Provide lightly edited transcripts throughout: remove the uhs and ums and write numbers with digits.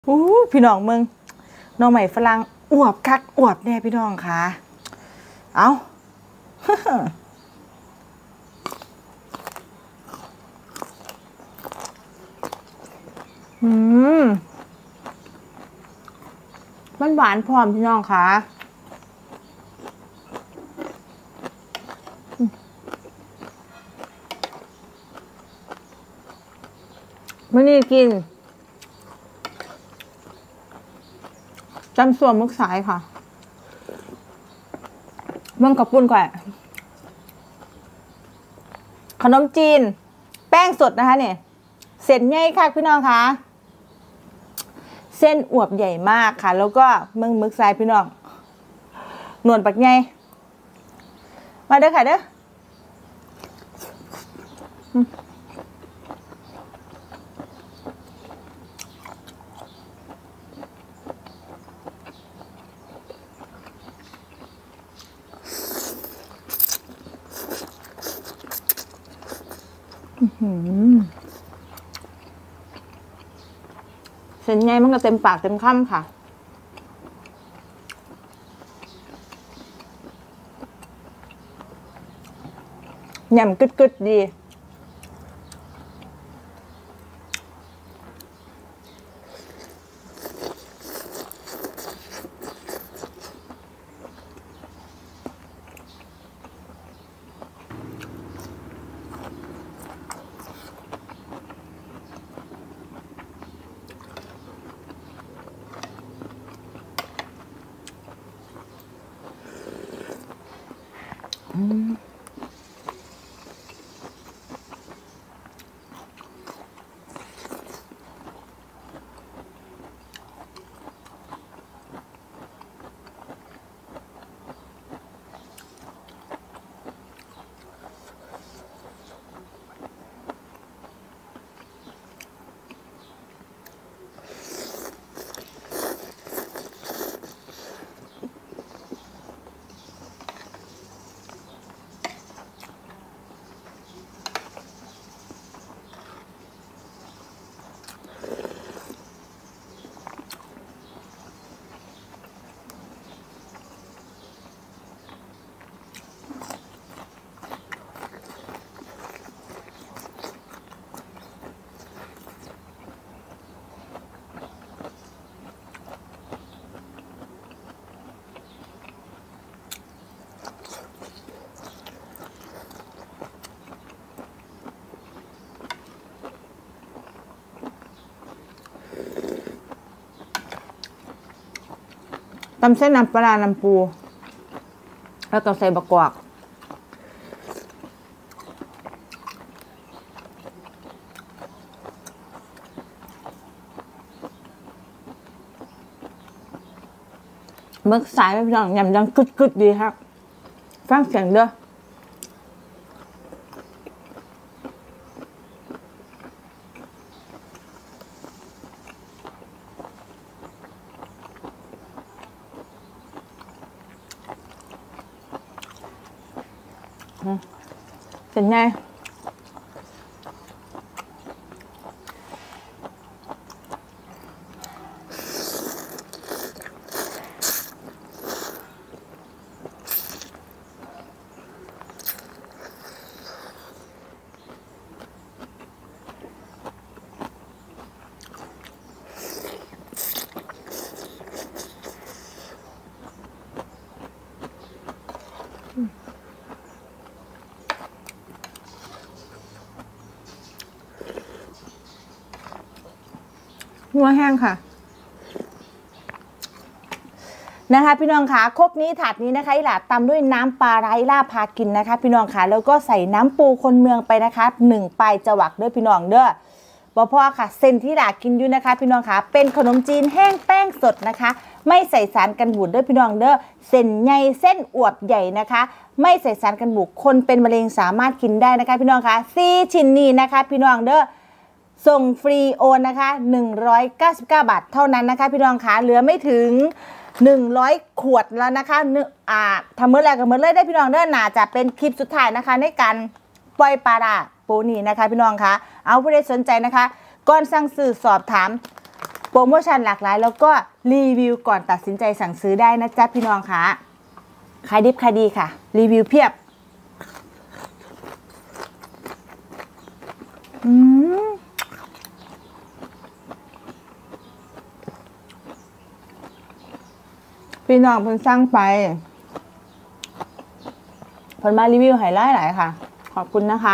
พี่น้องมึงน้องใหม่ฝรั่งอวบคักอวบแน่พี่น้องค่ะเอามันหวานพร้อมพี่น้องค่ะมื่อนี้กินจำส่วนมึกสายค่ะเมืองกับปุ้นก่อนขนมจีนแป้งสดนะคะเนี่ยเส้นใหญ่ค่ะพี่น้องค่ะเส้นอวบใหญ่มากค่ะแล้วก็เมืองมึกสายพี่น้องหนวดปักใหญ่มาเด้อค่ะเด้อเส้นใหญ่มันก็เต็มปากเต็มคำค่ะยำกึดๆดีตำเส้นน้ำปลาน้ำปูแล้วต้องใส่บะกวากมึกสายไม่พี่น้องยำยังกึดดีครับฟังเสียงเด้อเป็นไงหัวแห้งค่ะนะคะพี่น้องคะครกนี้ถาดนี้นะคะอีหลาตำด้วยน้ำปลาไหลล่าพากินนะคะพี่น้องคะแล้วก็ใส่น้ำปูคนเมืองไปนะคะ1ปลายจวักด้วยพี่น้องเด้อบ่พอค่ะเส้นที่หลากินอยู่นะคะพี่น้องคะเป็นขนมจีนแห้งแป้งสดนะคะไม่ใส่สารกันบูดด้วยพี่น้องเด้อเส้นใหญ่เส้นอวบใหญ่นะคะไม่ใส่สารกันบูดคนเป็นมะเร็งสามารถกินได้นะคะพี่น้องคะ4ชิ้นนี้นะคะพี่น้องเด้อส่งฟรีโอนนะคะ199 บาทเท่านั้นนะคะพี่น้องคะเหลือไม่ถึง100 ขวดแล้วนะคะทำเมื่อไรก็เมื่อเลยได้พี่น้องเด้อน่าจะเป็นคลิปสุดท้ายนะคะในการปล่อยปลาร้าปูนี่นะคะพี่น้องคะเอาผู้ใดสนใจนะคะก่อนสั่งซื้อสอบถามโปรโมชั่นหลากหลายแล้วก็รีวิวก่อนตัดสินใจสั่งซื้อได้นะจ๊ะพี่น้องคะขายดิบขายดีค่ะรีวิวเพียบพี่น้องเพิ่นสั่งไปเพิ่นมารีวิวให้หลายค่ะขอบคุณนะคะ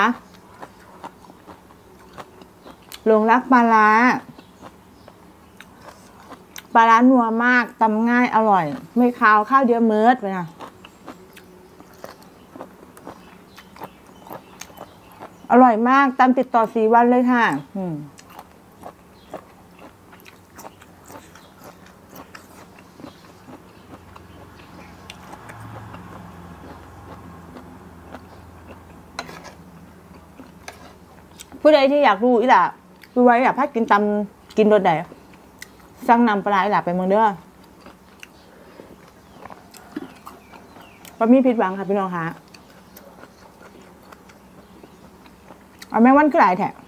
หลงรักปลาร้านัวมากตำง่ายอร่อยไม่คาวข้าวเดียวมื้อไปนะอร่อยมากตำติดต่อ4 วันเลยค่ะผู้ใดที่อยากรู้อีหล่ะดูไว้อยากพักกินตำกินรสไหนสั่งนำปลาอีหล่ะไปเมืองเด้อบะหมี่ผิดหวังค่ะพี่น้องคะเอาแมงวันขึ้นหลายแถะ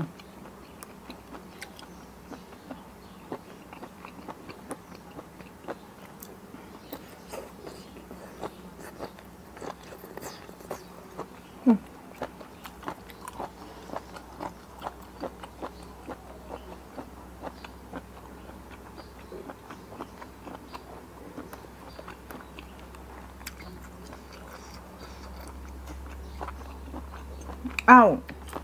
อ้าว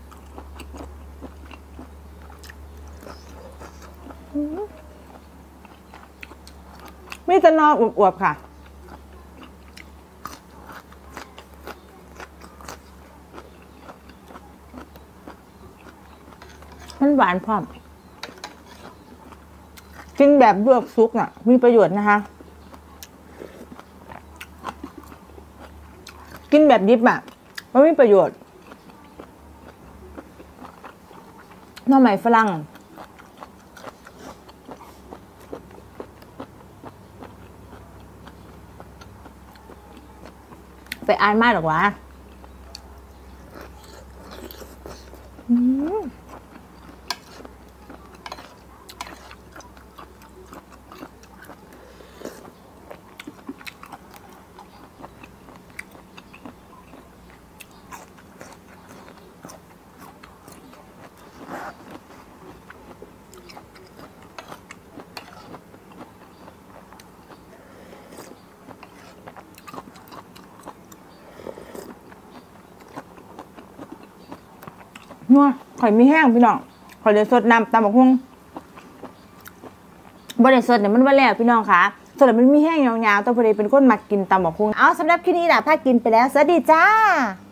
มีแต่นออวบๆค่ะมันหวานพร้อมกินแบบลวกซุกน่ะมีประโยชน์นะคะกินแบบดิบอ่ะมันมีประโยชน์หน่อไม้ฝรั่งไปอ่านมากหรอกวะนัวข่อยมีแห้งพี่น้องข่อยเดี๋ยวสดน้ำตำบักหุ่งบ่ได้สดเนี่ยมันว่าแล้วพี่น้องค่ะสดแล้วมันมีแห้งยาวๆแต่พอดีเป็นคนมักกินตำบักหุ่งเอาสำหรับคลิปนี้ล่ะพากินไปแล้วสวัสดีจ้า